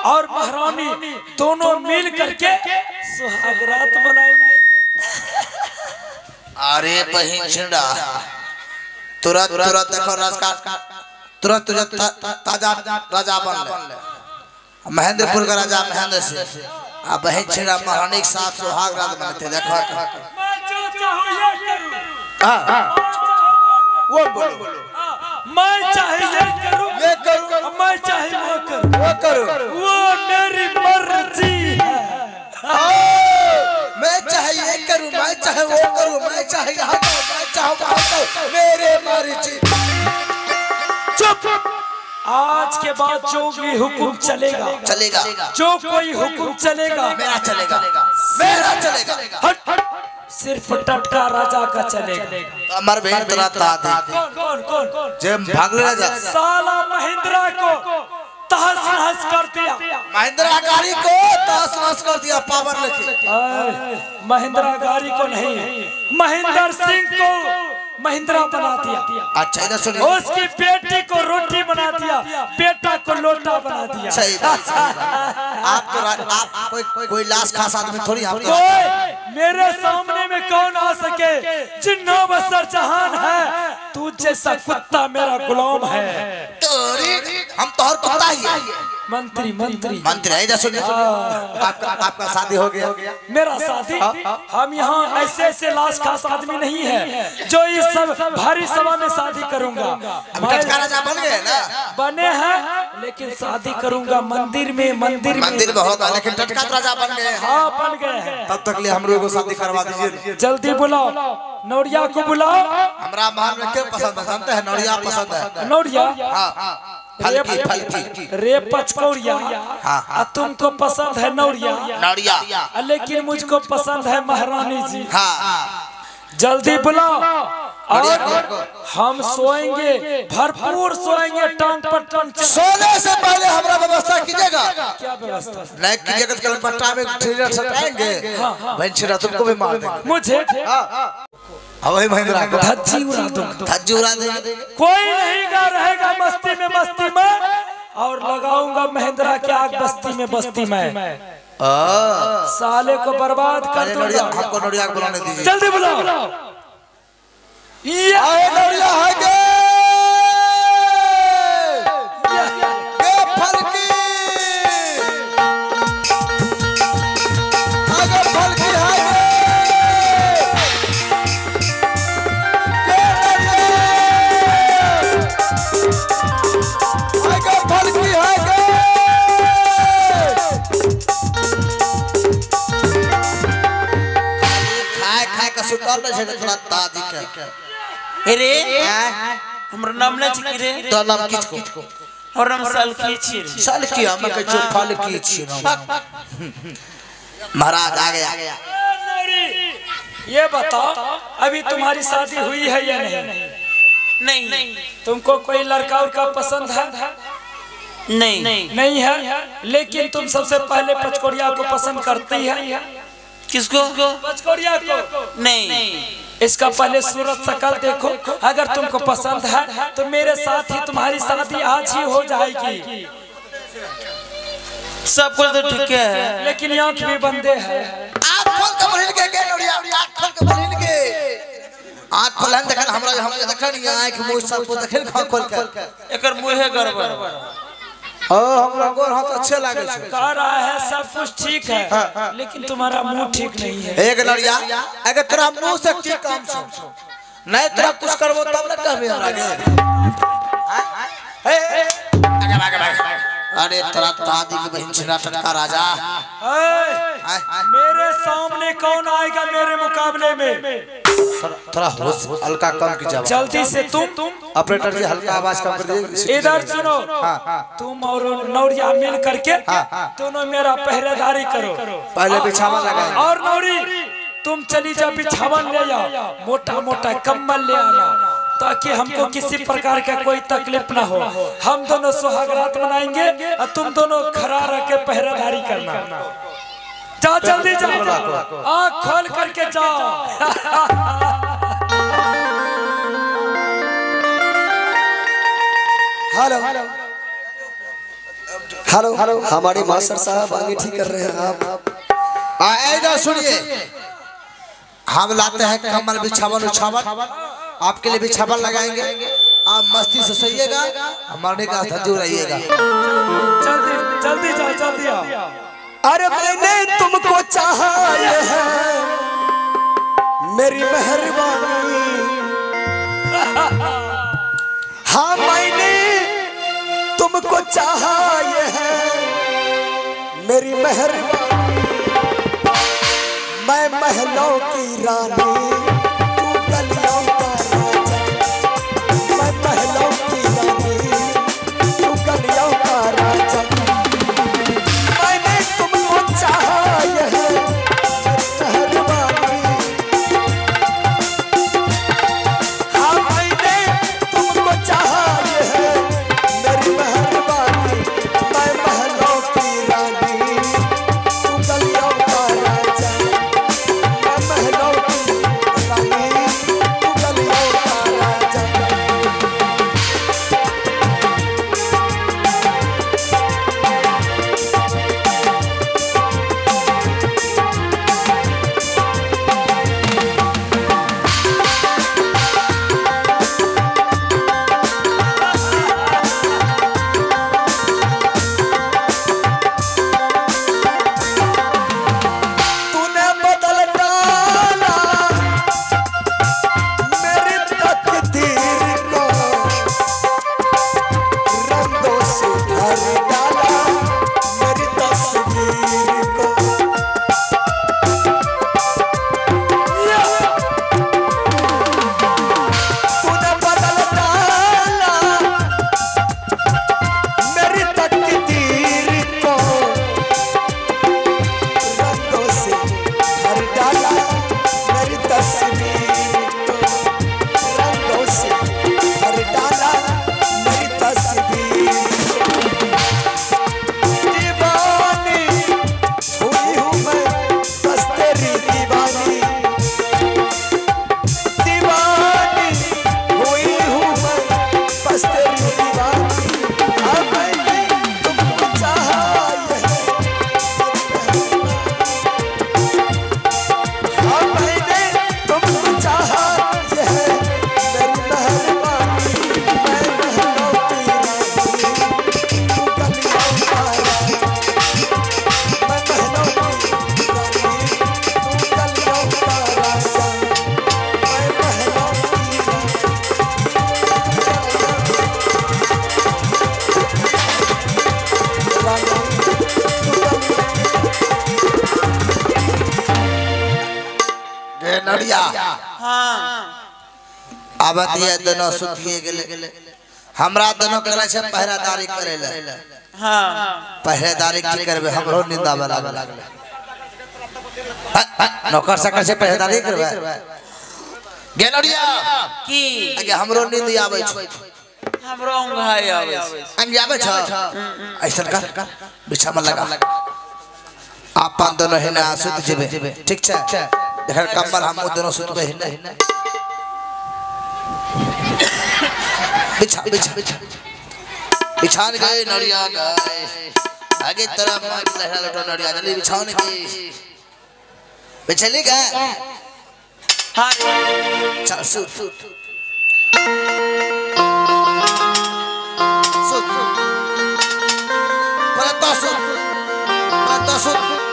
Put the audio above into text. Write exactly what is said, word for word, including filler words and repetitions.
और महारानी दोनों मिल करके सुहागरात मनाएंगे। अरे बहन छिंडा तुरंत तुरंत देखो राजका तुरंत तुरंत ताजा राजा बन ले महेंद्रपुर का राजा महेंद्र सिंह आ बहन छिंडा महारानी के साथ सुहाग रात बनते देखो। मैं जो चाहूं ये करूं। हां वो बोलो मैं चाहे ये करूं ये करूं मैं चाहे वो करूं वो करूं वो मेरी मर्जी है। मैं चाहे ये करूं मैं चाहे वो करूं मैं चाहे यहाँ जाऊं मैं चाहूं वहाँ जाऊं मेरे मर्जी। चुप। आज के बाद जो भी हुक्म चलेगा चलेगा जो कोई हुक्म चलेगा मेरा चलेगा मेरा चलेगा। हट सिर्फ टटका राजा का चलेगा। अमर बहन तेरा ताद कौन कौन कौन कौन जे भागले राजा साला महिंद्रा को तहस नहस कर दिया। महिंद्रा गाड़ी को तहस नहस कर दिया पावर लेके। महिंद्रा गाड़ी को नहीं महेंद्र सिंह को महिंद्रा बना दिया। अच्छा इधर सुनिए उसकी बेटी को रोटी बना दिया बेटा को लोटा बना दिया। सही बात आप तो आप कोई कोई लाश खास आदमी थोड़ी आप कोई मेरे सामने में कौन आ सके जिन्ना बसर जहान है तू जैसा कुत्ता मेरा गुलाम है। हम तो हर कुत्ता ही है। मंत्री मंत्री मंत्री है इधर सुनिए आपका आपका शादी हो गया मेरा शादी हम यहाँ ऐसे ऐसे लाश खास आदमी नहीं है जो इस सब भारी सभा में शादी करूंगा। टटका राजा बन गए ना बने हैं लेकिन शादी करूंगा मंदिर में मंदिर में मंदिर में होगा लेकिन टटका राजा बन गए। हाँ बन गए हैं। तब तक लिए हम लोगों को शादी करवा दीजिए जल्दी बुलाओ नौरिया को बुलाओ। हमारा महल में क्या पसंद है जानते हैं नौरिया पसंद है। नौरिया हाँ फलकी फलकी रे पचकौरिया हाँ तुमको पसंद है नौरिया नौरिया लेकिन मुझको पसंद है महारानी जी। हाँ जल्दी बुलाओ और हम सोएंगे भरपूर सोएंगे टांग पर टांग। सोने से पहले हमारा व्यवस्था कीजिएगा। क्या व्यवस्था नहीं कीजिएगा तो पट्टा में ट्रेलर सटाएंगे बंशीरा तुमको भी मार देंगे मुझे वही महिंद्रा को धज्जी उड़ा दूंगा धज्जी उड़ा देंगे। कोई नहीं गा रहेगा मस्ती में मस्ती में और लगाऊंगा महिंद्रा के आग बस्ती में बस्ती में साले को बर्बाद कर दूंगा। हमको नौरिया को बुलाने दीजिए जल्दी बुलाओ। ये नौरिया है गे ये फलकी आगे फलकी है आगे फलकी है खाए खाए का सुतार न छे थोड़ा दादी के अरे हमर नाम न छी रे तो नाम किसको और नाम सलकी छी सलकी हम के जो फलकी छी महाराज आ गया ये बताओ अभी तुम्हारी शादी हुई है या नहीं? नहीं तुमको कोई लड़का उड़का पसंद है? नहीं नहीं है लेकिन तुम सबसे पहले पचकोड़िया को पसंद करती है। किसको? पचकोड़िया को। नहीं इसका पहले सूरत शकल देखो अगर तुमको पसंद है तो मेरे साथ ही तुम्हारी शादी आज ही हो जाएगी। सब कुछ तो ठीक है लेकिन आँख भी बंदे हैं। आँख खोल के बहिन के के नौरिया आँख खोल के बहिन के आँख खोलन देखन हमरा हम देखन आँख मुंह सब को देखन खोल के एकर मुंहे गड़बड़ ओ हमरा गोर हाथ अच्छे लागे छै कह रहा है सब कुछ ठीक है लेकिन तुम्हारा मुंह ठीक नहीं है। एक नौरिया अगर तोरा मुंह से ठीक काम छौ नहीं तोरा कुछ करबो तब न कहबे आगे हे आगे आगे अरे तोरा दादी के बहन छिना टटका राजा मेरे सामने कौन आएगा मेरे मुकाबले में? थोड़ा होश हल्का कम कीजिए जल्दी से तुम ऑपरेटर जी हल्का आवाज कम कर दीजिए। इधर सुनो तुम और नौरिया मिल करके दोनों मेरा पहरेदारी करो। पहले बिछावा लगाए और नौरी तुम चली जा बिछावन ले आओ मोटा मोटा कम्बल ले आना ताकि हमको किसी प्रकार का कोई तकलीफ ना हो। हम दोनों सुहागरात मनाएंगे और तुम दोनों खड़ा रह के पहरेदारी करना। जा जल्दी जाओ आँख खोल करके जाओ। हेलो हेलो हमारे मास्टर साहब आगे ठीक कर रहे हैं आप इधर सुनिए, हम लाते हैं कमल बिछावन उछावन, आपके लिए बिछावन लगाएंगे, आप मस्ती से सोइएगा, मरने का धज्जू रहिएगा। जल्दी जल्दी जाओ, जल्दी आओ। अरे मैंने तुमको चाहा ये है मेरी मेहरबानी, हाँ मैंने तुमको चाहा ये है मेरी मेहरबानी, मैं महलों की रानी तू गलियों का राजा, मैं महलों की रानी तू गलियों का राजा, मैंने तुमको चाहा ये है मेहरबानी, हाँ मैंने तुमको चाहा ये है मेरी मेहरबानी, मैं महलों की रानी तू गलियों का राजा, मैं महलों की रानी तू गलियों का राजा। तूने बदल डाला मेरी तकदीर को, रंगों से भर डाला मेरी तस्वीर को, तूने बदल डाला मेरी तकदीर को, रंगों से भर डाला मेरी तस्वीर को, रंगों से भर डाला मेरी तस्वीर को, दीवानी हुई हूँ मैं बस तेरी दीवानी, दीवानी हुई हूँ मैं बस तेरी दीवानी, अब मैंने तुमको चाहा ये है हाँ मैंने तुमको चाहा ये है मेरी मेहरबानी, मैं महलों की रानी तू गलियों का राजा, मैं महलों की रानी तू गलियों का राजा, मैं महलों की ए नड़िया, हाँ अब दिए दोनों सुतिए गेले, हमरा दोनों करे से पहरेदारी करेले, हाँ पहरेदारी की करबे हमरो निंदा बला लागले, नौकर सकर से पहरेदारी करबे गे नड़िया की आगे हमरो नींद आवे छ, हमरो उंघाई आवे अंग आवे छ, ऐसा कर बिछावन लगा, आपन दोनों हिना सुत जेबे, ठीक छ, देखर कम्बल हम दोनों सुतबे हिना, बिछा बिछा बिछा बिछान गए नड़िया गए, आगे तरह मार लहरा लटो नड़िया जल्दी बिछावन की बिछली गए, हाँ चल सुत सुत सुत परता सुत परता सुत